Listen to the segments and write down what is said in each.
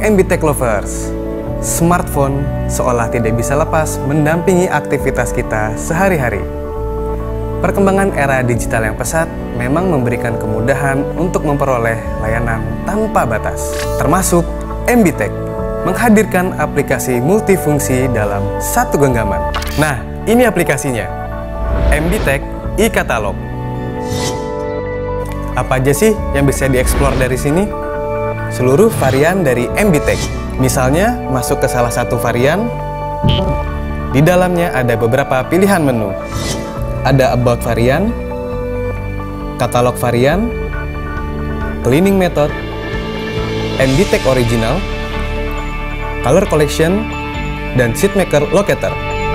MBTech Lovers, smartphone seolah tidak bisa lepas mendampingi aktivitas kita sehari-hari. Perkembangan era digital yang pesat memang memberikan kemudahan untuk memperoleh layanan tanpa batas, termasuk MBTech menghadirkan aplikasi multifungsi dalam satu genggaman. Nah, ini aplikasinya, MBTech e-Katalog. Apa aja sih yang bisa dieksplor dari sini? Seluruh varian dari MBTech. Misalnya, masuk ke salah satu varian, di dalamnya ada beberapa pilihan menu. Ada About varian, Katalog varian, Cleaning method, MBTech Original, Color Collection, dan Seatmaker Locator.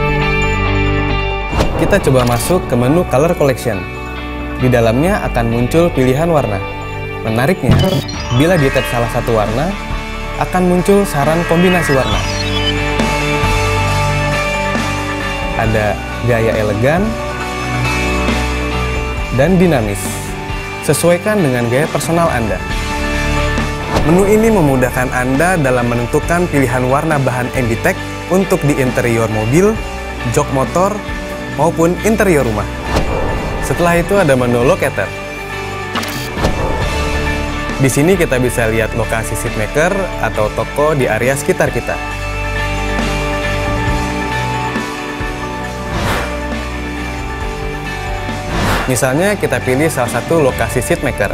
Kita coba masuk ke menu Color Collection. Di dalamnya akan muncul pilihan warna. Menariknya, bila di-tap salah satu warna, akan muncul saran kombinasi warna. Ada gaya elegan dan dinamis. Sesuaikan dengan gaya personal Anda. Menu ini memudahkan Anda dalam menentukan pilihan warna bahan MBTech untuk di interior mobil, jok motor, maupun interior rumah. Setelah itu ada menu Locator. Di sini kita bisa lihat lokasi seatmaker atau toko di area sekitar kita. Misalnya kita pilih salah satu lokasi seatmaker.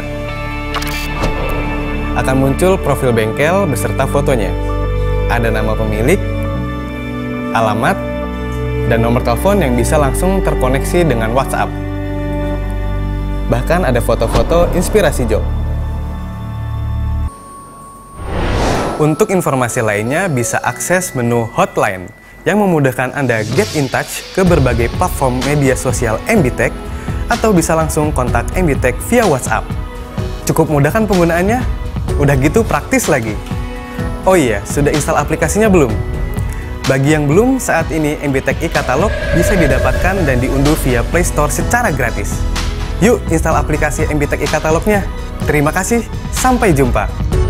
Akan muncul profil bengkel beserta fotonya. Ada nama pemilik, alamat, dan nomor telepon yang bisa langsung terkoneksi dengan WhatsApp. Bahkan ada foto-foto inspirasi job. Untuk informasi lainnya bisa akses menu Hotline yang memudahkan Anda get in touch ke berbagai platform media sosial MBTech atau bisa langsung kontak MBTech via WhatsApp. Cukup mudah kan penggunaannya? Udah gitu praktis lagi. Oh iya, sudah install aplikasinya belum? Bagi yang belum, saat ini MBTech e-Katalog bisa didapatkan dan diunduh via Play Store secara gratis. Yuk install aplikasi MBTech e-Katalognya. Terima kasih, sampai jumpa.